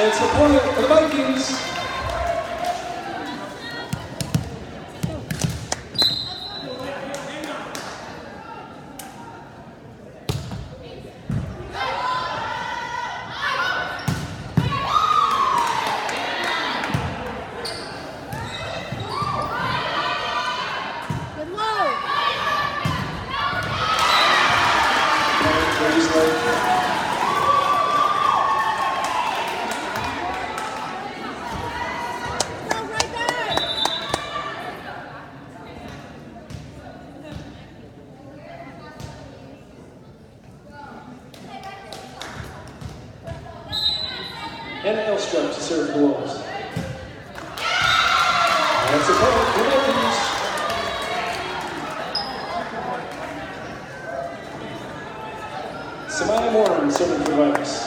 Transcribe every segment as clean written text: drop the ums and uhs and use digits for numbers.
it's the point for the Vikings. And Elstrup to serve the Wolves. That's a point for the Vikings. Samaya Moran serving for the Vikings.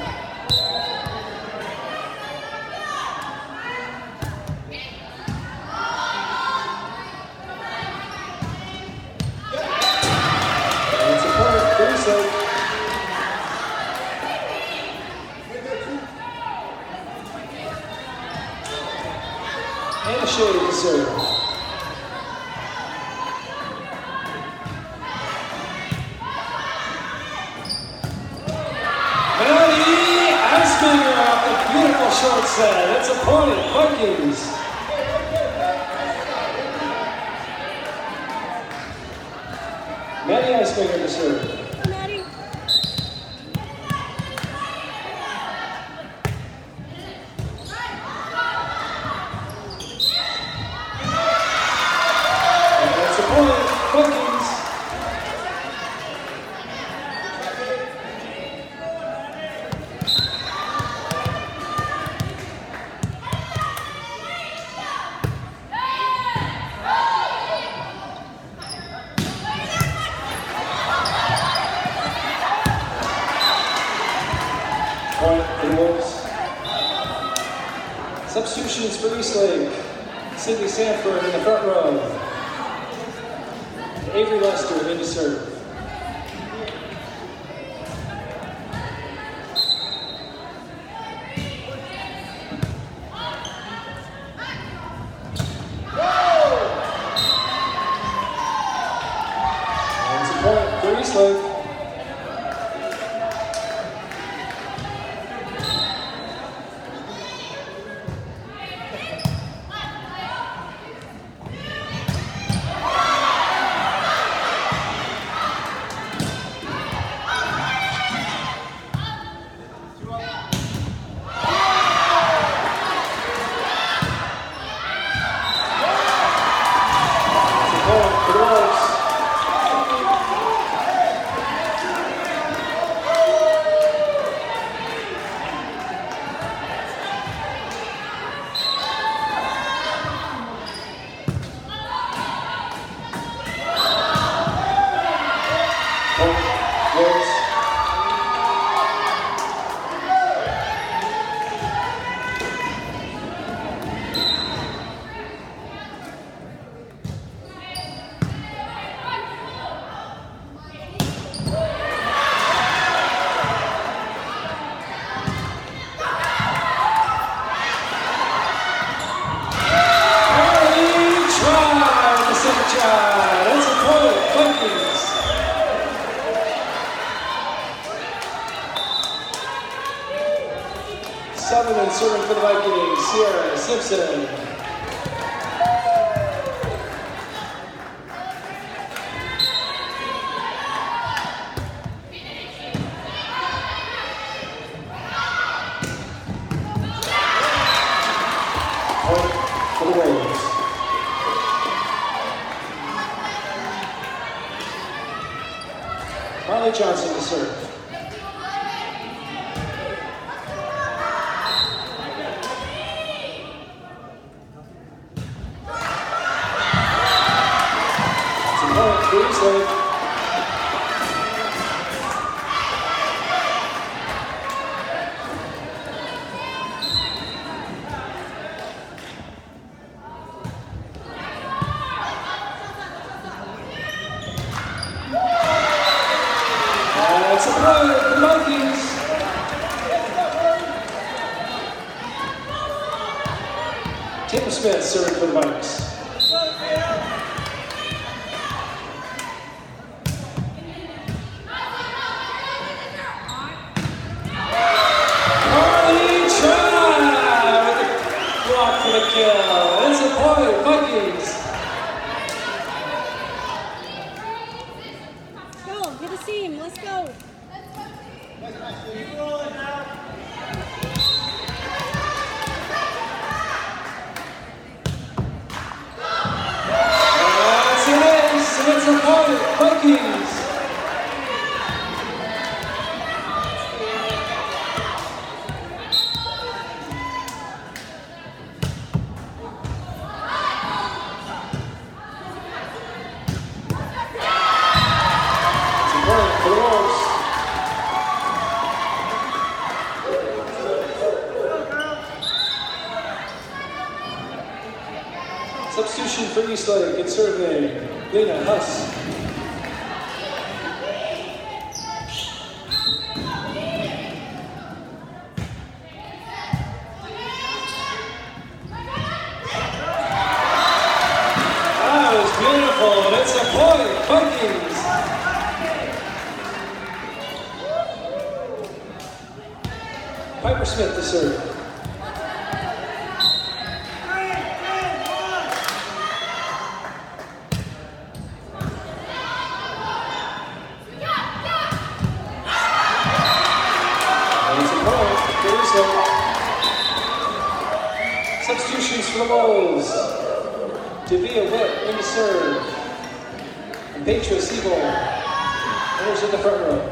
That's a point for Eastlake. And Shea to serve. Melody Eisminger off the beautiful short set. That's a point, Vikings. Maddie Eisminger to serve. Point for the Wolves. Substitutions for Eastlake. Sydney Sanford in the front row. Avery Lester in to serve. That's a point for Eastlake. That's a point, Vikings. Sutherland serving for the Vikings, Sierra Simpson. Point for the Wolves. Marley Johnson to serve. It's a point for Eastlake. That's a point for the Vikings. Smith serving for the Vikings. Kill. It's a point, Vikings. Go, hit a seam, let's go. That's an ace, and it's a point, Vikings. Substitution for Eastlake, good survey, Lena Huss. That was beautiful, and it's a point, Vikings. Piper Smith to serve. Substitutions for the Wolves. Davia Witt in to serve. And Petra Siebel. Winners in the front row.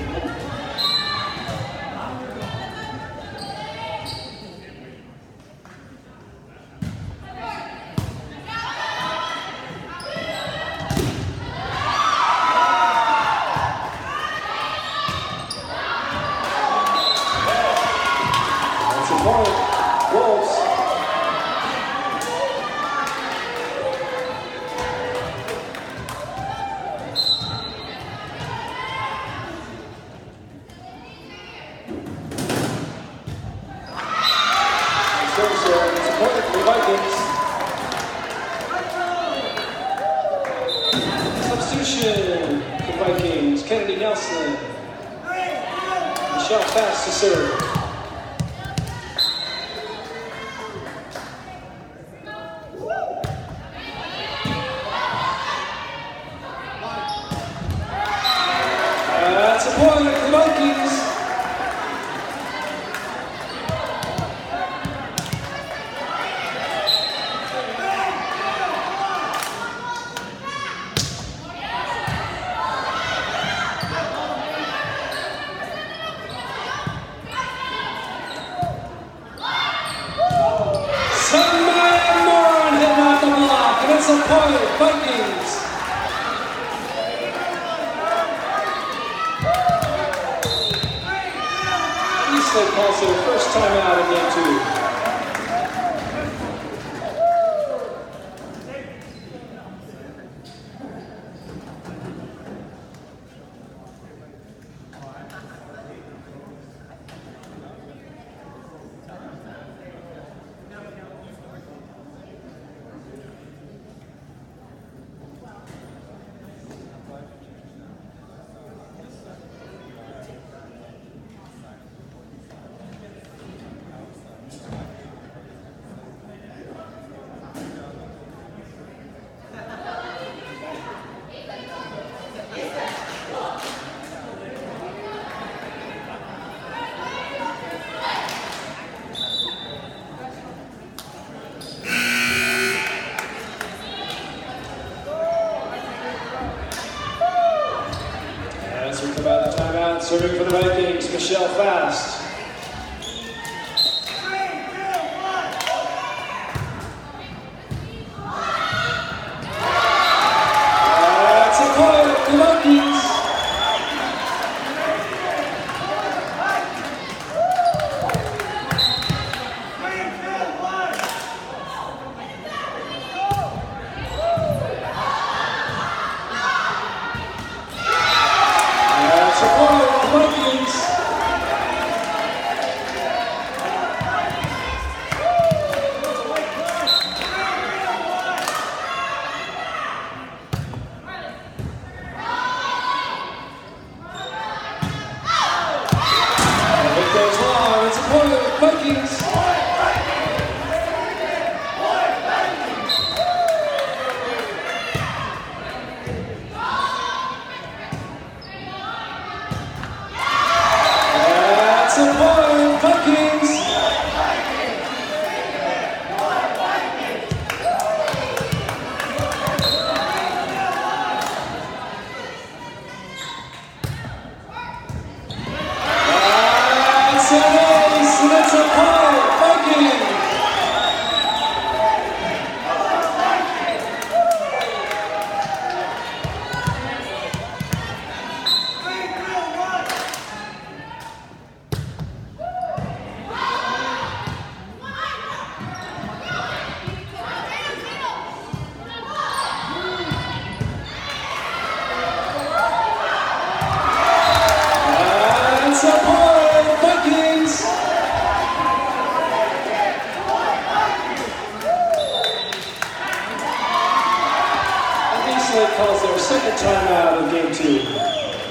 That's a point. Wolves. Substitution for Vikings, Kennedy Nelson. Michelle Fast to serve. That's a point for the Vikings. It's a point, Vikings. Eastlake calls it a first time out in game 2. As we come out of the timeout, serving for the Vikings, Michelle Fast. That's a point for the Vikings. Slate calls their second timeout of game 2.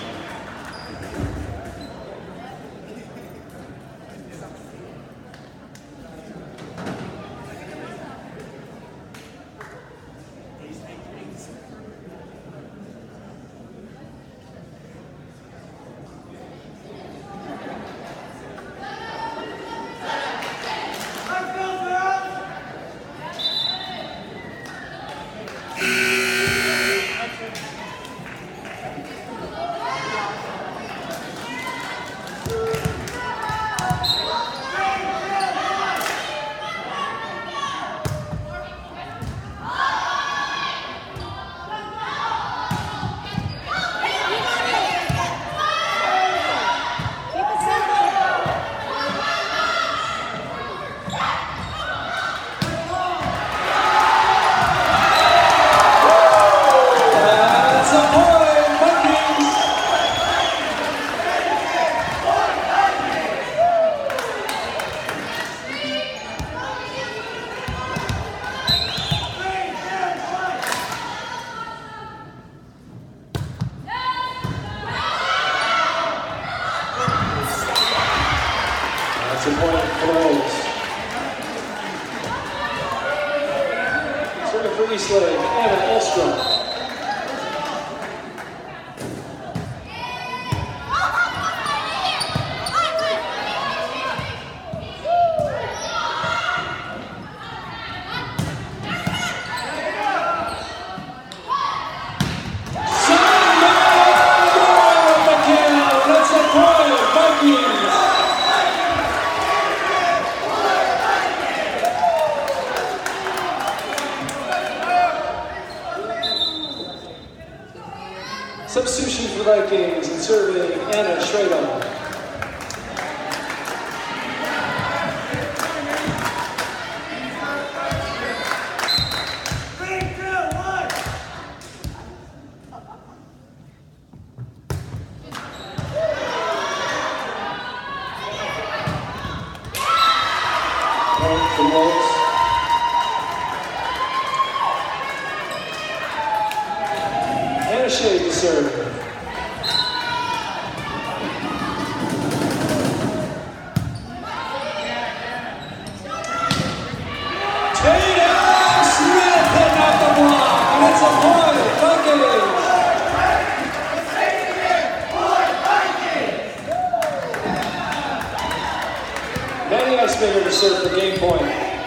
That's a point for the Wolves. Serving for East Lake, Evan Elstrom. Substitution for the Vikings and serving Anna Schradel. Point for the Wolves. Anna Shea to serve. Tatum Smith hitting off the block, and it's a point, Vikings. Manny Iceman to serve for game point.